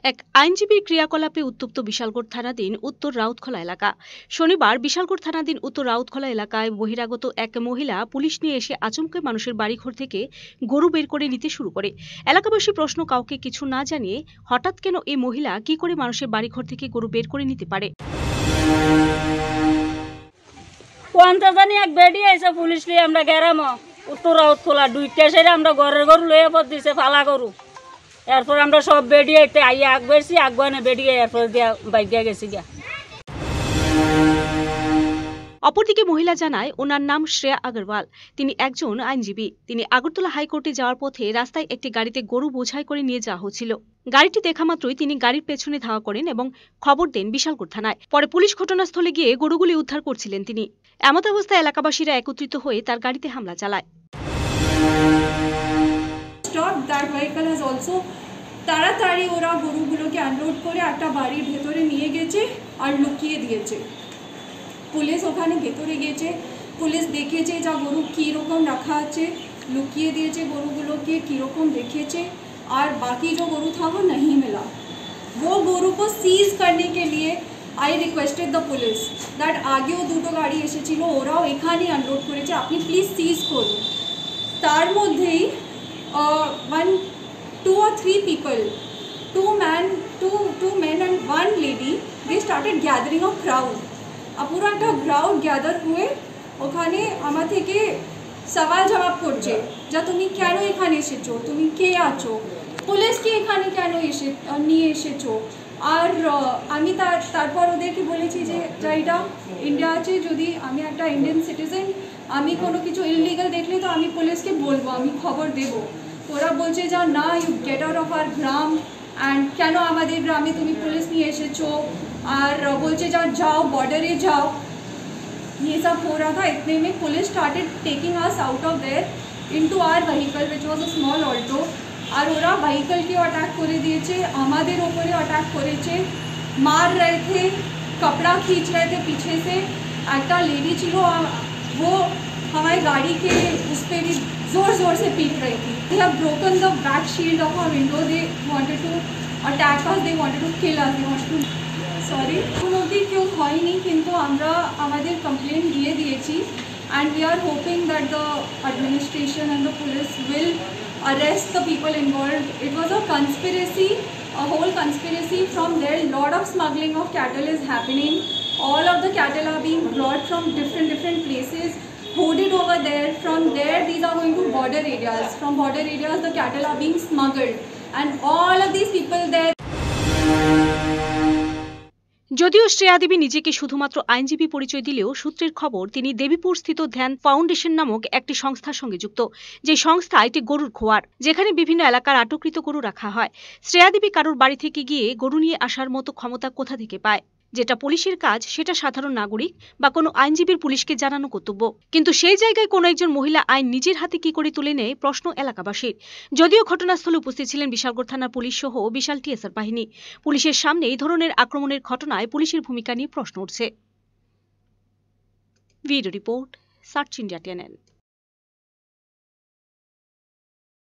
এক আইনজীবীর ক্রিয়াকলাপে উত্তপ্ত বিশালগড় থানাধীন উত্তর রাউতখোলা এলাকা। শনিবার বিশালগড় থানাধীন উত্তর রাউতখোলা এলাকায় বহিরাগত এক মহিলা পুলিশ নিয়ে এসে আচমকা মানুষের বাড়িঘর থেকে গরু বের করে নিতে শুরু করে। এলাকাবাসী প্রশ্ন, কাউকে কিছু না জানিয়ে হঠাৎ কেন এই মহিলা কি করে মানুষের বাড়িঘর থেকে গরু বের করে নিতে পারে? এক বেডি আইসা পুলিশ লিয়ে আমরা গেরাম উত্তর রাউতখোলা দুইটা সেরে আমরা ঘরের গরু লইয়া পর দিছে ফালা গরু। এরপর আমরা সব বেডিয়াইতে আইয়া আগ বেরছি, আগুয়ানে বেডিয়ে এরপর দিয়া বাইক দিয়া গেছি গিয়া। অপরদিকে মহিলা জানায়, ওনার নাম শ্রেয়া আগরওয়াল। তিনি একজন আইনজীবী। তিনি আগরতলা হাইকোর্টে যাওয়ার পথে রাস্তায় একটি গাড়িতে গরু বোঝাই করে নিয়ে যাওয়া হচ্ছিল। গাড়িটি দেখা মাত্রই তিনি গাড়ির পেছনে ধাওয়া করেন এবং খবর দেন বিশালগড় থানায়। পরে পুলিশ ঘটনাস্থলে গিয়ে গরুগুলি উদ্ধার করছিলেন তিনি। এমত অবস্থায় এলাকাবাসীরা একত্রিত হয়ে তার গাড়িতে হামলা চালায়। তাড়াতাড়ি ওরা গরুগুলোকে আনলোড করে একটা বাড়ির ভেতরে নিয়ে গেছে আর লুকিয়ে দিয়েছে। পুলিশ ওখানে ভেতরে গেছে, পুলিশ দেখেছে যা গরু কীরকম রাখা আছে, লুকিয়ে দিয়েছে গরুগুলোকে কীরকম देखेছে, और बाकी जो गरु था वो नहीं मिला। वो गरु को सीज करने के लिए I requested the police that আগেও দুটো গাড়ি এসেছিল, ওরাও এখানেই আনলোড করেছে, আপনি প্লিজ সিজ করুন। তার মধ্যেই two or three people, two men and one lady, they started gathering a crowd. पूरा একটা crowd gather हुए ওখানে আমার থেকে সওয়াল জবাব করছে, যা তুমি কেন এখানে এসেছো, তুমি কে আছো, পুলিশকে এখানে কেন নিয়ে এসেছো। আর আমি তারপর ওদেরকে বলেছি যে এটা ইন্ডিয়া আছে, যদি আমি একটা ইন্ডিয়ান সিটিজেন, আমি কোনো কিছু ইললিগাল দেখলে তো আমি পুলিশকে বলবো, আমি খবর দেবো। ওরা বলছে যা না, you get out of our গ্রাম, অ্যান্ড কেন আমাদের গ্রামে তুমি পুলিশ নিয়ে এসেছো, আর বলছে যা যাও বর্ডারে যাও। ये सब हो रहा था। इतने में police started taking us out of there into our vehicle which was a small Alto. और ওরা व्हीकल अटैक করে দিয়েছে, আমাদের ওপরে अटैक করেছে, मार रहे थे, कपड़ा खींच रहे थे पीछे से। একটা लेडी ছিল, वो हमारी गाड़ी के उस पर भी जोर जोर से पीट रही थी। They have broken the back shield of our window, they wanted to attack us, they wanted to kill us, they wanted to sorry এখন অবধি কেউ হয়নি, কিন্তু আমরা আমাদের কমপ্লেন দিয়ে দিয়েছি। And we are hoping that the administration and the police will arrest the people involved. It was a conspiracy, a whole conspiracy. From there, lot of smuggling of cattle is happening. All of the cattle are being brought from different places, hoarded over there. From there, these are going to border areas. From border areas, the cattle are being smuggled, and all of these people there. যদিও শ্রেয়া দেবী নিজেকে শুধুমাত্র আইনজীবী পরিচয় দিলেও সূত্রের খবর তিনি দেবীপুর স্থিত ধ্যান ফাউন্ডেশন নামক একটি সংস্থার সঙ্গে যুক্ত। যে সংস্থা একটি গরুর খোয়ার, যেখানে বিভিন্ন এলাকার আটককৃত গরু রাখা হয়। শ্রেয়া দেবী কারোর বাড়ি থেকে গিয়ে গরু নিয়ে আসার মতো ক্ষমতা কোথা থেকে পায়? যেটা পুলিশের কাজ, সেটা সাধারণ নাগরিক বা কোনো আইনজীবীর পুলিশকে জানানো কর্তব্য। কিন্তু সেই জায়গায় কোনো একজন মহিলা আইন নিজের হাতে কি করে তুলে নেয়, প্রশ্ন এলাকাবাসীর। যদিও ঘটনাস্থলে উপস্থিত ছিলেন বিশালগড় থানার পুলিশ সহ বিশাল টিএসআর বাহিনী। পুলিশের সামনে এই ধরনের আক্রমণের ঘটনায় পুলিশের ভূমিকা নিয়ে প্রশ্ন উঠছে। Video report, search India TNN।